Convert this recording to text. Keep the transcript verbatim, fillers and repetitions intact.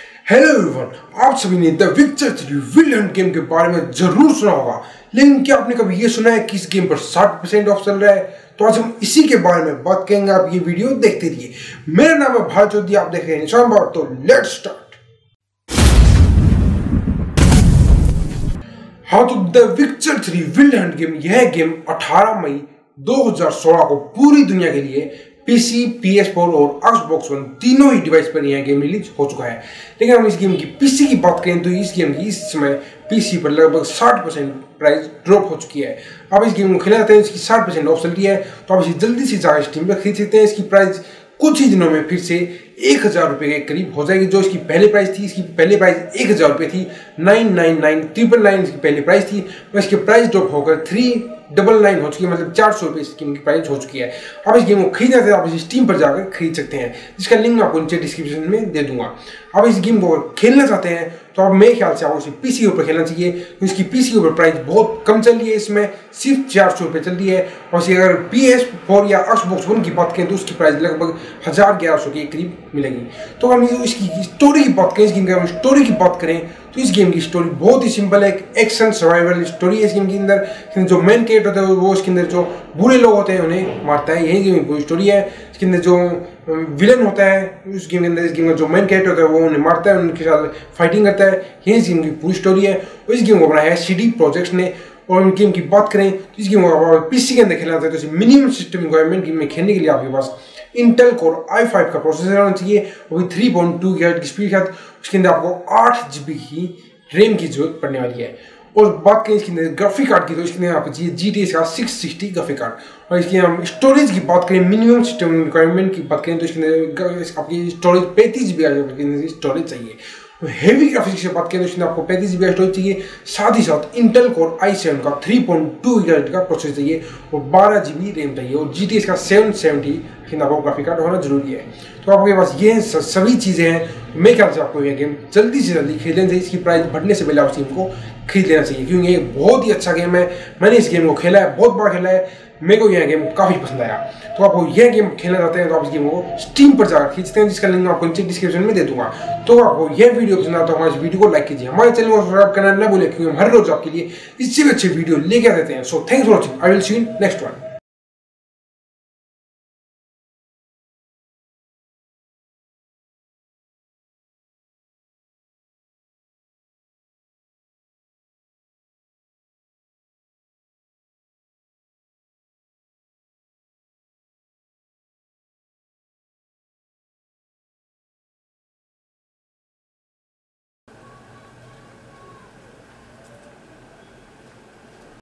Hello everyone, आप सभी ने the Witcher three wild hunt game के बारे में जरूर सुना होगा, लेकिन क्या आपने कभी ये सुना है कि इस गेम पर साठ परसेंट ऑफ चल रहा है? तो आज हम इसी के बारे में बात करेंगे। आप ये वीडियो देखते रहिए। मेरा नाम है भारत ज्योति, आप देख रहे हैं निशान बार। तो लेट्स स्टार्ट। हाँ, तो the Witcher three wild hunt game, यह गेम अठारह मई दो हज़ार सोलह को पूरी दुनिया के लिए पीसी, पी एस फोर और एक्सबॉक्स वन तीनों ही डिवाइस पर यह गेम रिलीज हो चुका है। लेकिन हम इस गेम की पीसी की बात करें तो इस गेम की इस समय पीसी पर लगभग साठ परसेंट प्राइस ड्रॉप हो चुकी है। अब इस गेम को खेला जाते हैं, इसकी साठ परसेंट ऑफ चल रही है, तो आप इसे जल्दी से जाकर स्टीम पर खरीद सकते हैं। इसकी प्राइस कुछ ही दिनों में फिर से एक हजार रुपये के करीब हो जाएगी। जो इसकी पहले प्राइस थी, इसकी पहले प्राइस एक हजार रुपये थी, nine nine nine triple nine इसकी पहली प्राइस थी, और इसकी प्राइस ड्रॉप होकर थ्री डबल नाइन हो चुकी है, मतलब चार सौ रुपये इस गेम की प्राइस हो चुकी है। अब इस गेम को खरीदना है, आप इसे स्टीम पर जाकर खरीद सकते हैं, जिसका लिंक मैं आपको नीचे डिस्क्रिप्शन में दे दूंगा। अब इस गेम को खेलना चाहते हैं तो अब मेरे ख्याल से आपको इसे पीसी के ऊपर खेलना चाहिए, क्योंकि इसकी पीसी के ऊपर प्राइस बहुत कम चल रही है, इसमें सिर्फ चार सौ रुपये चल रही है। और इसी अगर पी एस फोर या एक्सबॉक्स वन की बात करें तो उसकी प्राइस लगभग हज़ार ग्यारह सौ के करीब मिलेगी। तो हम इसकी स्टोरी की बात करें, इस गेम की हम स्टोरी की बात करें तो इस गेम की स्टोरी बहुत ही सिंपल है। एक एक्शन सर्वाइवल स्टोरी है इस गेम के अंदर। जो मेन कैरेक्टर होता है वो इसके अंदर जो बुरे लोग होते हैं उन्हें मारता है, यही गेम की पूरी स्टोरी है। इसके अंदर जो विलन होता है उस गेम के अंदर, इस गेम का जो मेन कैरेक्टर होता है वो उन्हें मारता है, उनके साथ फाइटिंग करता है, यही इस गेम की पूरी स्टोरी है। और इस गेम को बनाया है सीडी प्रोजेक्ट्स ने। और गेम की बात करें तो इस गेम को पीसी के अंदर खेलना चाहते हैं तो मिनिमम सिस्टम रिक्वायरमेंट गेम में खेलने के लिए आपके पास इंटेल कोर आई फाइव का प्रोसेसर होना चाहिए, वो भी थ्री पॉइंट टू गीगाहर्ट्ज की स्पीड के साथ। उसके अंदर आपको आठ जीबी की रैम की जरूरत पड़ने वाली है। और बात करें इसके अंदर ग्राफिक कार्ड की तो इसके अंदर आपको चाहिए जी टी एस का सिक्स सिक्सटी ग्राफिक कार्ड। और इसके हम स्टोरेज की बात करें, मिनिमम सिस्टम रिक्वायरमेंट की बात करें तो इसके अंदर आपकी स्टोरेज पैंतीस जी बी स्टोरेज चाहिए। हेवी ग्राफिक्स की बात करें तो इसमें आपको पैंतीस जी बी स्टोरेज चाहिए, साथ ही साथ इंटेल कोर आई सेवन का थ्री पॉइंट टू गीगाहर्ट्ज का प्रोसेसर चाहिए और बारह जी बी रैम चाहिए, और जी टी एस का सेवन सेवेंटी आपको ग्राफिक कार्ड होना जरूरी है। तो आपके पास ये सभी चीज़ें हैं। मेरे ख्याल से आपको यह गेम जल्दी से जल्दी खरीद लेना चाहिए। इसकी प्राइस बढ़ने से पहले आप इस गेम को खरीद लेना चाहिए, क्योंकि ये बहुत ही अच्छा गेम है। मैंने इस गेम को खेला है, बहुत बार खेला है, मेरे को यह गेम काफ़ी पसंद आया। तो आपको यह गेम खेलना चाहते हैं तो आप इस गेम को स्टीम पर जाकर खरीद सकते हैं, जिसका लिंक आपको नीचे डिस्क्रिप्शन में दे दूंगा। तो आपको यह वीडियो पसंद आता है तो हमारे इस वीडियो को लाइक कीजिए, हमारे चैनल को सब्सक्राइब करना न भूलें, क्योंकि हम हर रोज आपके लिए इससे भी अच्छे वीडियो लेके आते हैं। So thanks for watching, I will see you in next one.